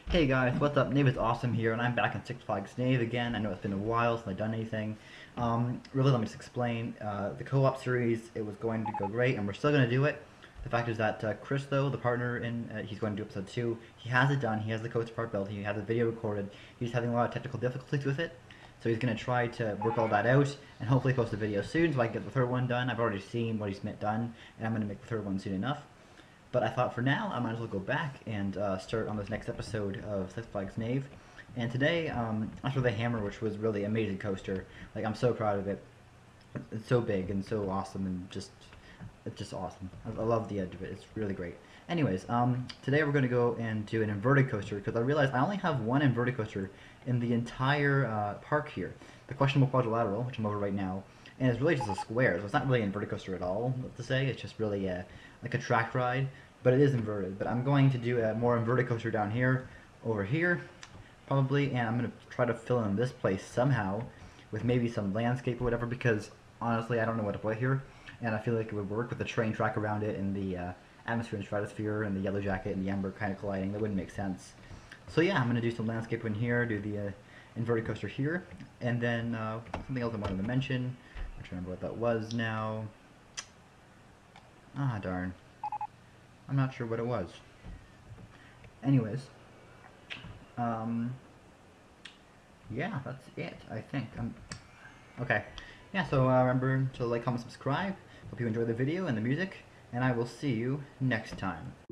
Hey guys, what's up? Nave is awesome here, and I'm back in Six Flags Nave again. I know it's been a while since I've done anything. Really, let me just explain. The co-op series, it was going to go great, and we're still going to do it. The fact is that Chris, though, the partner, he's going to do episode 2. He has it done. He has the coaster part built. He has the video recorded. He's having a lot of technical difficulties with it. So he's going to try to work all that out, and hopefully post a video soon so I can get the third one done. I've already seen what he's done, and I'm going to make the third one soon enough. But I thought for now I might as well go back and start on this next episode of Six Flags Nave. And today, after the Hammer, which was really amazing coaster, like I'm so proud of it. It's so big and so awesome and it's just awesome. I love the edge of it. It's really great. Anyways, today we're going to go and do an inverted coaster because I realized I only have one inverted coaster in the entire park here. The questionable quadrilateral, which I'm over right now, and it's really just a square, so it's not really an inverted coaster at all, to say. It's just really like a track ride, but it is inverted. But I'm going to do a more inverted coaster down here, over here, probably, and I'm going to try to fill in this place somehow with maybe some landscape or whatever, because honestly I don't know what to put here, and I feel like it would work with the train track around it and the atmosphere and stratosphere and the yellow jacket and the amber kind of colliding. That wouldn't make sense. So yeah, I'm going to do some landscape in here, do the inverted coaster here, and then something else I wanted to mention. I'm trying to remember what that was now. Ah, darn. I'm not sure what it was. Anyways, yeah, that's it, I think. Okay. Yeah, so remember to like, comment, subscribe. Hope you enjoy the video and the music, and I will see you next time.